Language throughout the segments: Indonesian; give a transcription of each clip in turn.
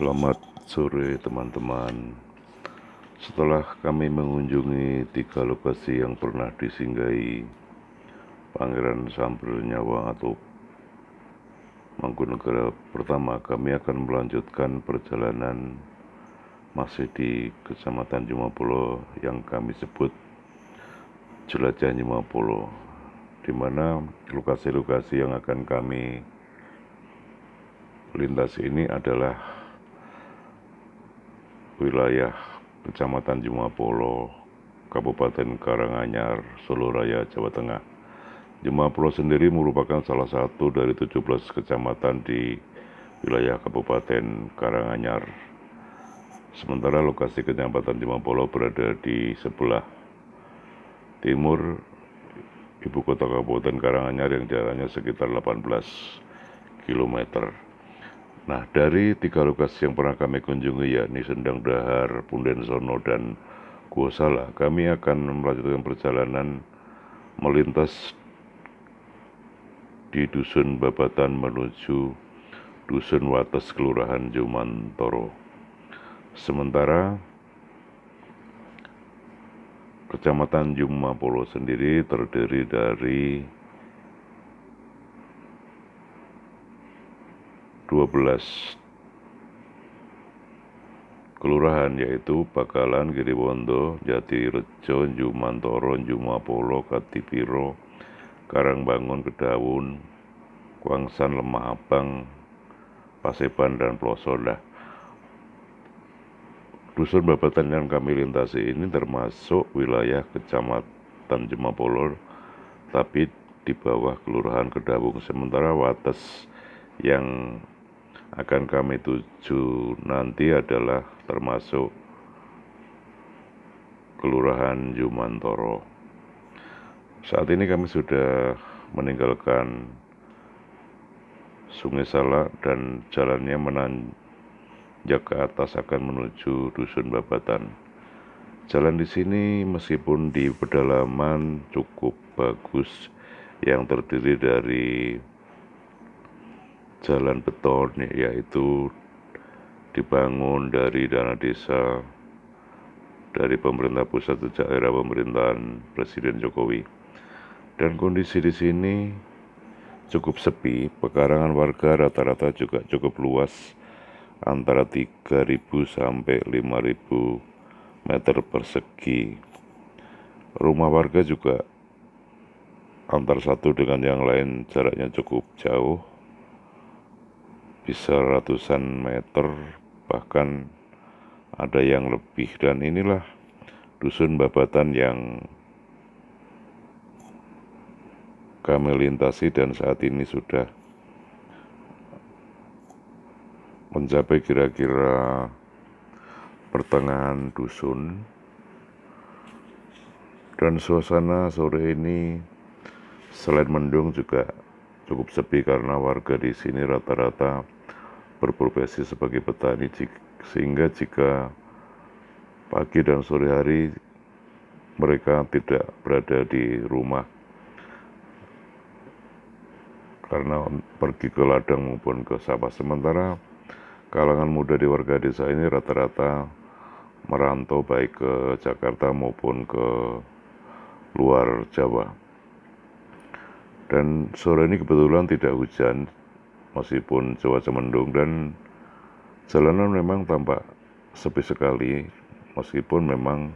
Selamat sore teman-teman. Setelah kami mengunjungi 3 lokasi yang pernah disinggahi Pangeran Samber Nyawang atau Mangkunegaran pertama, kami akan melanjutkan perjalanan masih di Kecamatan Jumapolo yang kami sebut Jelajah Jumapolo, di mana lokasi-lokasi yang akan kami lintasi ini adalah wilayah Kecamatan Jumapolo, Kabupaten Karanganyar, Solo Raya, Jawa Tengah. Jumapolo sendiri merupakan salah satu dari 17 kecamatan di wilayah Kabupaten Karanganyar. Sementara lokasi Kecamatan Jumapolo berada di sebelah timur ibu kota Kabupaten Karanganyar yang jaraknya sekitar 18 km. Nah, dari 3 lokasi yang pernah kami kunjungi, yakni Sendang Dahar, Punden Sono, dan Gua Salah, kami akan melanjutkan perjalanan melintas di Dusun Babatan menuju Dusun Wates, Kelurahan Jumantoro. Sementara Kecamatan Jumapolo sendiri terdiri dari 12 kelurahan, yaitu Bakalan, Giriwondo, Jatirejo, Jumantoro, Jumapolo, Katipiro, Karangbangun, Kedawun, Kuangsan, Lemah Abang, Paseban, dan Ploso. Dusun Babatan yang kami lintasi ini termasuk wilayah Kecamatan Jumapolo, tapi di bawah Kelurahan Kedawung. Sementara Wates yang akan kami tuju nanti adalah termasuk Kelurahan Jumantoro. Saat ini kami sudah meninggalkan Sungai Salak dan jalannya menanjak ke atas akan menuju Dusun Babatan. Jalan di sini meskipun di pedalaman cukup bagus, yang terdiri dari jalan beton, yaitu dibangun dari dana desa dari pemerintah pusat sejak era pemerintahan Presiden Jokowi. Dan kondisi di sini cukup sepi, pekarangan warga rata-rata juga cukup luas, antara 3.000 sampai 5.000 meter persegi. Rumah warga juga antar satu dengan yang lain jaraknya cukup jauh, bisa ratusan meter, bahkan ada yang lebih. Dan inilah Dusun Babatan yang kami lintasi dan saat ini sudah mencapai kira-kira pertengahan dusun. Dan suasana sore ini selain mendung juga cukup sepi karena warga di sini rata-rata berprofesi sebagai petani, sehingga jika pagi dan sore hari mereka tidak berada di rumah karena pergi ke ladang maupun ke sawah. Sementara kalangan muda di warga desa ini rata-rata merantau baik ke Jakarta maupun ke luar Jawa. Dan sore ini kebetulan tidak hujan meskipun cuaca mendung, dan jalanan memang tampak sepi sekali meskipun memang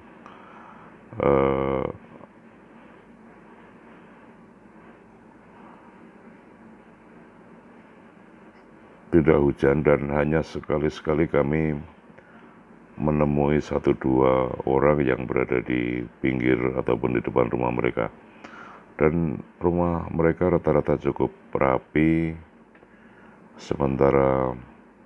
tidak hujan, dan hanya sekali-sekali kami menemui 1-2 orang yang berada di pinggir ataupun di depan rumah mereka. Dan rumah mereka rata-rata cukup rapi, sementara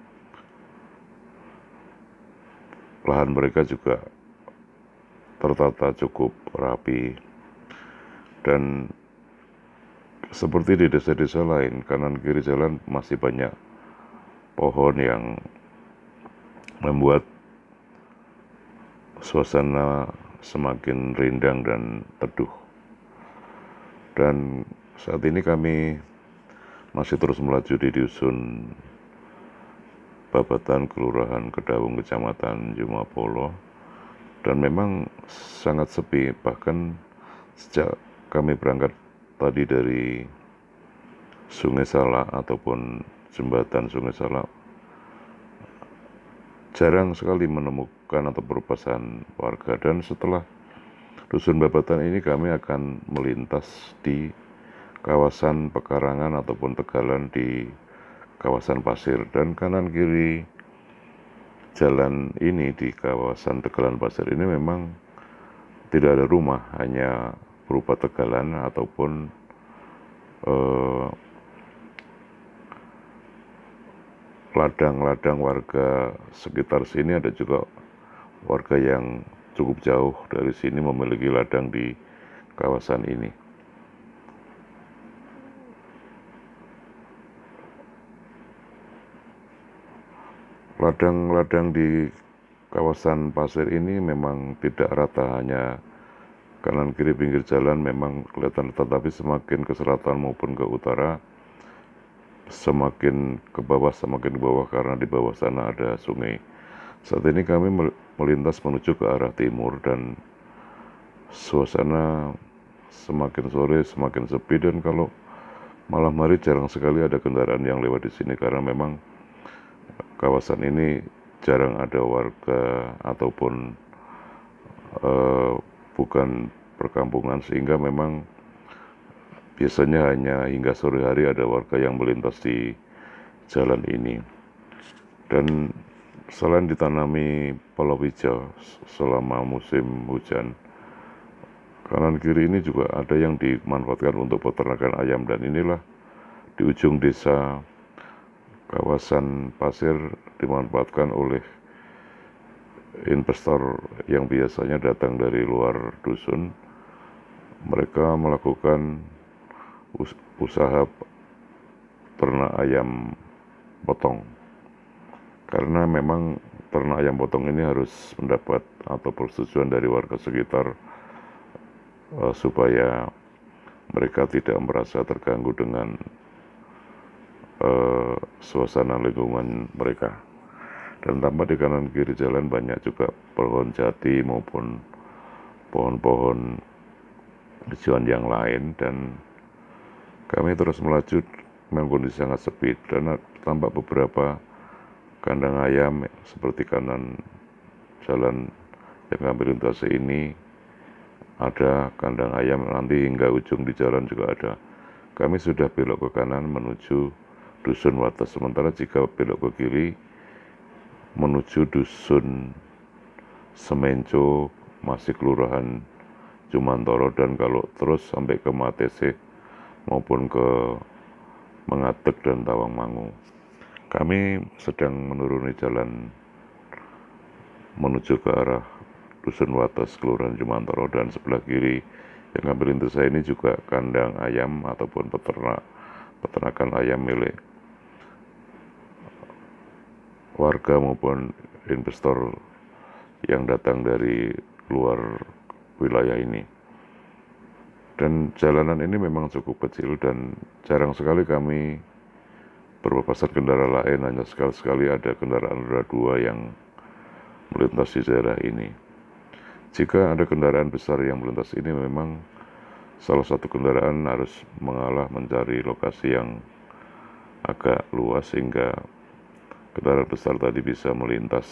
lahan mereka juga tertata cukup rapi. Dan seperti di desa-desa lain, kanan kiri jalan masih banyak pohon yang membuat suasana semakin rindang dan teduh. Dan saat ini kami masih terus melaju di Dusun Babatan Kelurahan Kedawung, Kecamatan Jumapolo, dan memang sangat sepi. Bahkan sejak kami berangkat tadi dari Sungai Salak ataupun jembatan Sungai Salak, jarang sekali menemukan atau berpasan warga. Dan setelah Dusun Babatan ini kami akan melintas di kawasan pekarangan ataupun tegalan di kawasan pasir, dan kanan kiri jalan ini di kawasan tegalan pasir ini memang tidak ada rumah, hanya berupa tegalan ataupun ladang-ladang warga sekitar sini. Ada juga warga yang cukup jauh dari sini memiliki ladang di kawasan ini. Ladang-ladang di kawasan pasir ini memang tidak rata, hanya kanan kiri pinggir jalan memang kelihatan, tetapi semakin ke selatan maupun ke utara, semakin ke bawah karena di bawah sana ada sungai. Saat ini kami melintas menuju ke arah timur, dan suasana semakin sore semakin sepi, dan kalau malam hari jarang sekali ada kendaraan yang lewat di sini karena memang kawasan ini jarang ada warga ataupun bukan perkampungan, sehingga memang biasanya hanya hingga sore hari ada warga yang melintas di jalan ini. Dan selain ditanami palawija selama musim hujan, kanan kiri ini juga ada yang dimanfaatkan untuk peternakan ayam, dan inilah di ujung desa kawasan pasir dimanfaatkan oleh investor yang biasanya datang dari luar dusun. Mereka melakukan usaha ternak ayam potong, karena memang ternak ayam potong ini harus mendapat atau persetujuan dari warga sekitar supaya mereka tidak merasa terganggu dengan suasana lingkungan mereka. Dan tampak di kanan kiri jalan banyak juga pohon jati maupun pohon-pohon hijauan yang lain, dan kami terus melaju. Memang kondisi sangat sepi, dan tampak beberapa kandang ayam seperti kanan jalan yang kami lintasi ini ada kandang ayam, nanti hingga ujung di jalan juga ada. Kami sudah belok ke kanan menuju Dusun Wates, sementara jika belok ke kiri menuju Dusun Semenco masih Kelurahan Jumantoro, dan kalau terus sampai ke Matese maupun ke Mengatek dan Tawangmangu. Kami sedang menuruni jalan menuju ke arah Dusun Wates, Kelurahan Jumantoro, dan sebelah kiri yang kami lintas ini juga kandang ayam ataupun peternakan ayam milik warga maupun investor yang datang dari luar wilayah ini. Dan jalanan ini memang cukup kecil dan jarang sekali kami berpapasan kendaraan lain, hanya sekali-sekali ada kendaraan roda 2 yang melintas di daerah ini. Jika ada kendaraan besar yang melintas ini, memang salah satu kendaraan harus mengalah mencari lokasi yang agak luas sehingga kendaraan besar tadi bisa melintas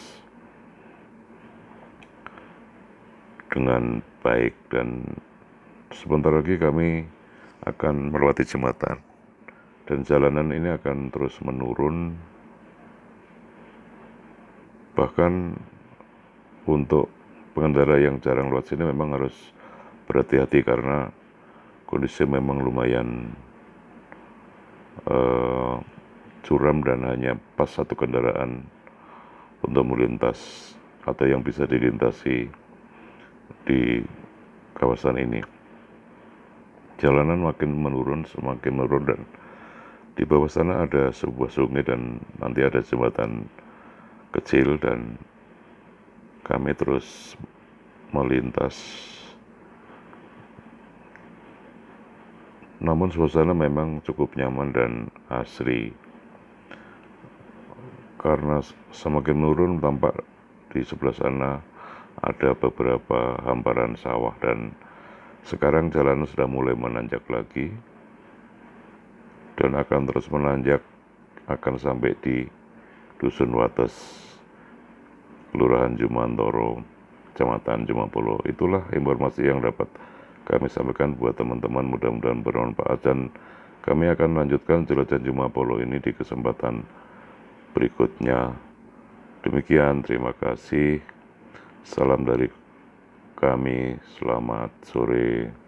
dengan baik. Dan sebentar lagi kami akan melewati jembatan, dan jalanan ini akan terus menurun. Bahkan untuk pengendara yang jarang lewat sini memang harus berhati-hati karena kondisi memang lumayan curam, dan hanya pas satu kendaraan untuk melintas atau yang bisa dilintasi di kawasan ini. Jalanan makin menurun, semakin menurun, dan di bawah sana ada sebuah sungai dan nanti ada jembatan kecil, dan kami terus melintas. Namun suasana memang cukup nyaman dan asri. karena semakin menurun tampak di sebelah sana ada beberapa hamparan sawah dan sekarang jalan sudah mulai menanjak lagi dan akan terus menanjak, akan sampai di Dusun Wates, Kelurahan Jumantoro, Kecamatan Jumapolo. Itulah informasi yang dapat kami sampaikan buat teman-teman, mudah-mudahan bermanfaat dan kami akan melanjutkan jelajah Jumapolo ini di kesempatan berikutnya. Demikian, terima kasih. Salam dari kami, selamat sore.